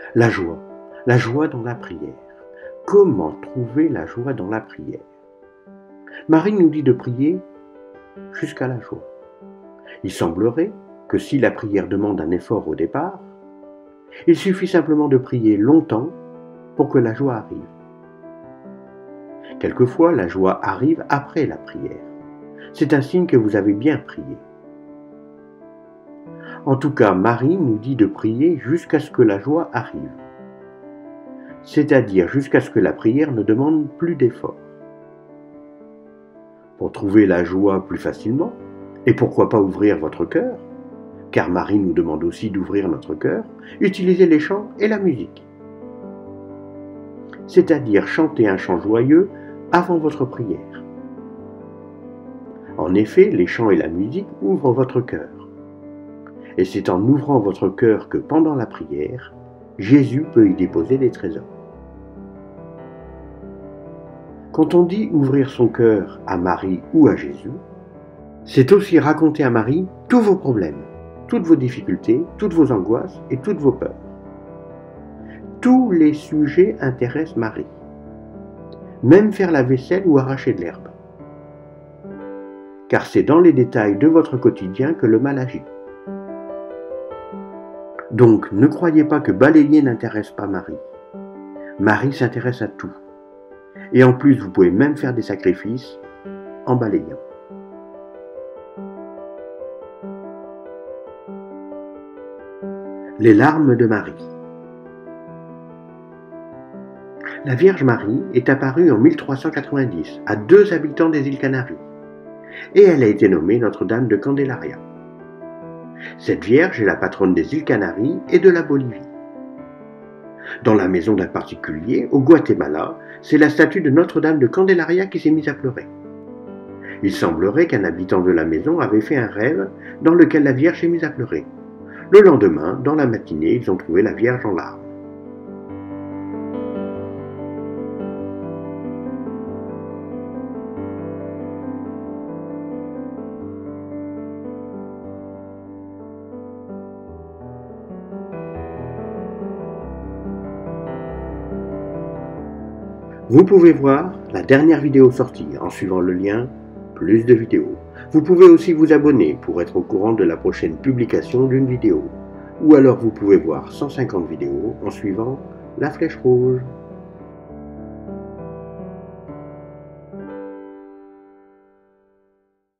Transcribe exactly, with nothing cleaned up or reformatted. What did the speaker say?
La joie, la joie dans la prière. Comment trouver la joie dans la prière? Marie nous dit de prier jusqu'à la joie. Il semblerait que si la prière demande un effort au départ, il suffit simplement de prier longtemps pour que la joie arrive. Quelquefois, la joie arrive après la prière. C'est un signe que vous avez bien prié. En tout cas, Marie nous dit de prier jusqu'à ce que la joie arrive, c'est-à-dire jusqu'à ce que la prière ne demande plus d'effort. Pour trouver la joie plus facilement, et pourquoi pas ouvrir votre cœur, car Marie nous demande aussi d'ouvrir notre cœur, utilisez les chants et la musique. C'est-à-dire chanter un chant joyeux avant votre prière. En effet, les chants et la musique ouvrent votre cœur. Et c'est en ouvrant votre cœur que pendant la prière, Jésus peut y déposer des trésors. Quand on dit ouvrir son cœur à Marie ou à Jésus, c'est aussi raconter à Marie tous vos problèmes, toutes vos difficultés, toutes vos angoisses et toutes vos peurs. Tous les sujets intéressent Marie, même faire la vaisselle ou arracher de l'herbe. Car c'est dans les détails de votre quotidien que le mal agit. Donc, ne croyez pas que balayer n'intéresse pas Marie. Marie s'intéresse à tout. Et en plus, vous pouvez même faire des sacrifices en balayant. Les larmes de Marie. La Vierge Marie est apparue en mille trois cent quatre-vingt-dix à deux habitants des îles Canaries. Et elle a été nommée Notre-Dame de Candelaria. Cette Vierge est la patronne des îles Canaries et de la Bolivie. Dans la maison d'un particulier, au Guatemala, c'est la statue de Notre-Dame de Candelaria qui s'est mise à pleurer. Il semblerait qu'un habitant de la maison avait fait un rêve dans lequel la Vierge s'est mise à pleurer. Le lendemain, dans la matinée, ils ont trouvé la Vierge en larmes. Vous pouvez voir la dernière vidéo sortie en suivant le lien « Plus de vidéos ». Vous pouvez aussi vous abonner pour être au courant de la prochaine publication d'une vidéo. Ou alors vous pouvez voir cent cinquante vidéos en suivant la flèche rouge.